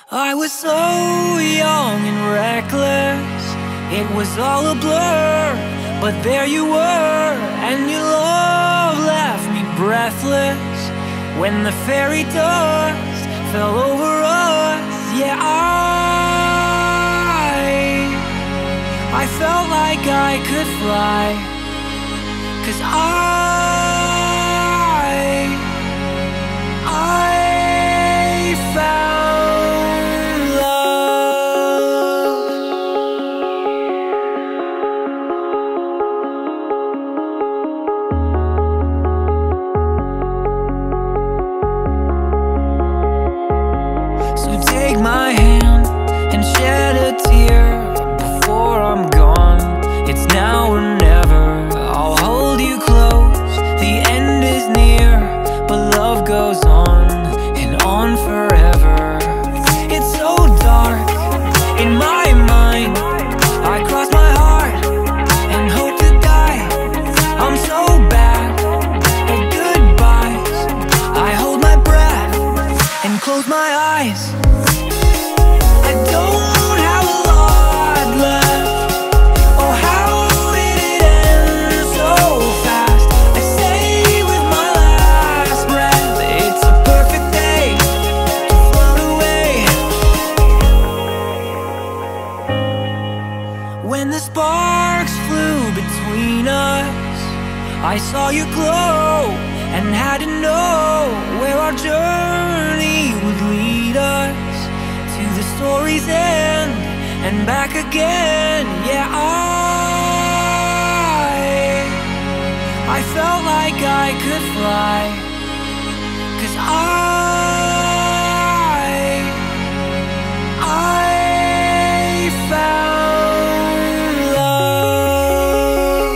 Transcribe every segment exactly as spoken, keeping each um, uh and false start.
I was so young and reckless, it was all a blur. But there you were, and your love left me breathless. When the fairy dust fell over us, yeah, I I felt like I could fly, 'cause I I found love. So take my hand and shed a tear before I'm gone. It's now or never. I'll hold you close. The end is near, but love goes on and on forever. It's so dark in my mind. I cross my heart and hope to die. I'm so bad at goodbyes. I hold my breath and close my eyes. I don't have a lot left. Oh, how did it end so fast? I say with my last breath, it's a perfect day to float away. When the sparks flew between us, I saw you glow and had to know where our journey would lead us. To the story's end and back again. Yeah, I I felt like I could fly, 'cause I I found love.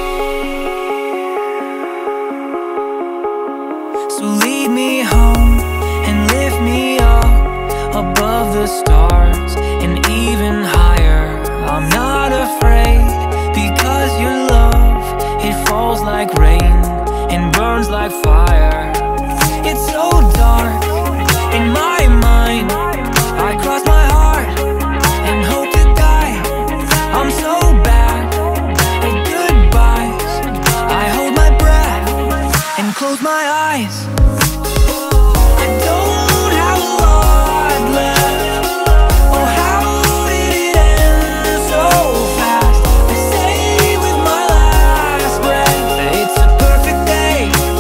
So lead me home and lift me up above the stars and even higher. I'm not afraid, because your love, it falls like rain and burns like fire. It's so dark in my mind. I cross my heart and hope to die. I'm so bad at goodbyes. I hold my breath and close my eyes. I don't have a lot left. Oh, how did it end so fast? I say with my last breath, it's a perfect day.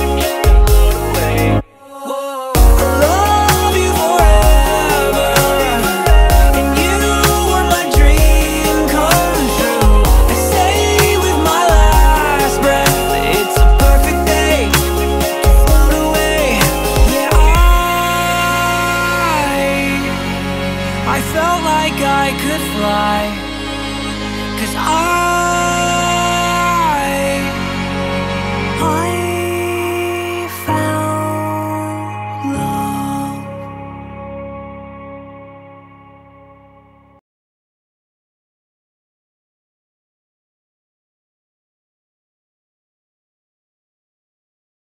I love you forever, and you were my dream come true. I say with my last breath, it's a perfect day to float away. Yeah, I I felt like I could fly, 'cause I